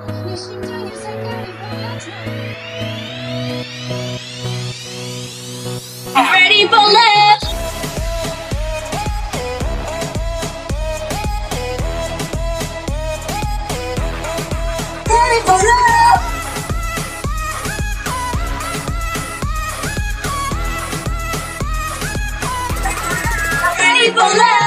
내 심장의 색깔이 보여줘. I'm ready for love. Ready for love. Ready for love.